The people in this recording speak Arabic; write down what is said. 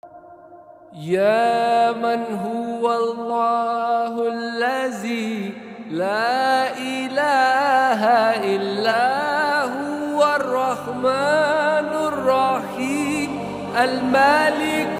يا من هو الله الذي لا إله إلا هو الرحمن الرحيم الملك